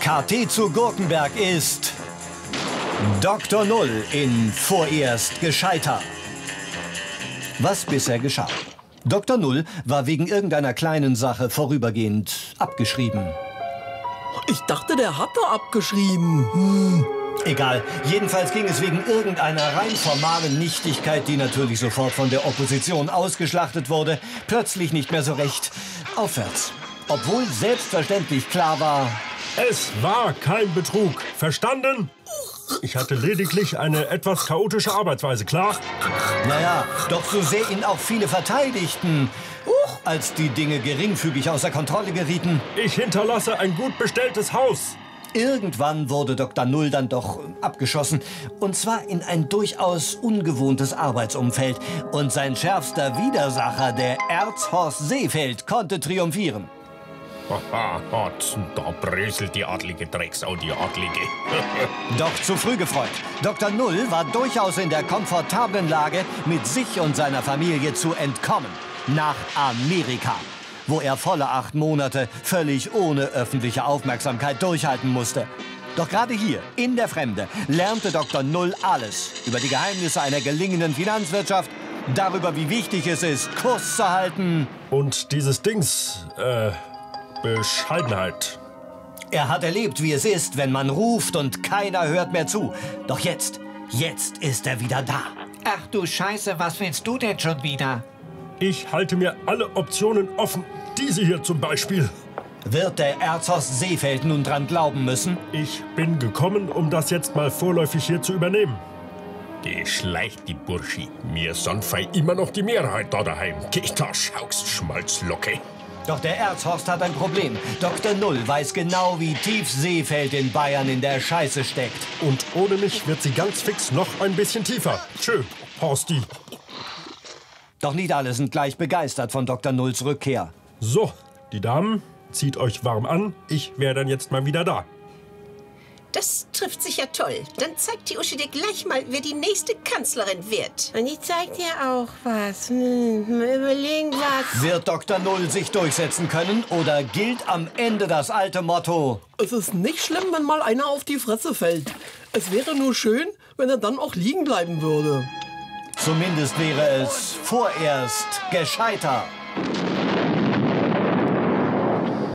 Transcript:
KT zu Gurkenberg ist Dr. Null in Vorerst gescheiter. Was bisher geschah? Dr. Null war wegen irgendeiner kleinen Sache vorübergehend abgeschrieben. Ich dachte, der hatte abgeschrieben. Egal, jedenfalls ging es wegen irgendeiner rein formalen Nichtigkeit, die natürlich sofort von der Opposition ausgeschlachtet wurde, plötzlich nicht mehr so recht aufwärts. Obwohl selbstverständlich klar war, es war kein Betrug. Verstanden? Ich hatte lediglich eine etwas chaotische Arbeitsweise, klar? naja, doch so sehr ihn auch viele verteidigten, als die Dinge geringfügig außer Kontrolle gerieten. Ich hinterlasse ein gut bestelltes Haus. Irgendwann wurde Dr. Null dann doch abgeschossen. Und zwar in ein durchaus ungewohntes Arbeitsumfeld. Und sein schärfster Widersacher, der Erzhorst Seefeld, konnte triumphieren. Haha, da bröselt die adlige Drecksau, die Adlige. Doch zu früh gefreut. Dr. Null war durchaus in der komfortablen Lage, mit sich und seiner Familie zu entkommen. Nach Amerika, wo er volle 8 Monate völlig ohne öffentliche Aufmerksamkeit durchhalten musste. Doch gerade hier, in der Fremde, lernte Dr. Null alles über die Geheimnisse einer gelingenden Finanzwirtschaft, darüber, wie wichtig es ist, Kurs zu halten. Und dieses Dings, Bescheidenheit. Er hat erlebt, wie es ist, wenn man ruft und keiner hört mehr zu. Doch jetzt ist er wieder da. Ach du Scheiße, was willst du denn schon wieder? Ich halte mir alle Optionen offen. Diese hier zum Beispiel. Wird der Erzhorst Seefeld nun dran glauben müssen? Ich bin gekommen, um das jetzt mal vorläufig hier zu übernehmen. Geschleicht, die Burschi. Mir sind fei immer noch die Mehrheit da daheim. Geh da, schaust, Schmalzlocke. Doch der Erzhorst hat ein Problem. Dr. Null weiß genau, wie tief Seefeld in Bayern in der Scheiße steckt. Und ohne mich wird sie ganz fix noch ein bisschen tiefer. Tschö, Horsti. Doch nicht alle sind gleich begeistert von Dr. Nulls Rückkehr. So, die Damen, zieht euch warm an. Ich wäre dann jetzt mal wieder da. Das trifft sich ja toll. Dann zeigt die Uschi dir gleich mal, wer die nächste Kanzlerin wird. Und ich zeig dir auch was. Mal überlegen was. Wird Dr. Null sich durchsetzen können oder gilt am Ende das alte Motto? Es ist nicht schlimm, wenn mal einer auf die Fresse fällt. Es wäre nur schön, wenn er dann auch liegen bleiben würde. Zumindest wäre es vorerst gescheiter.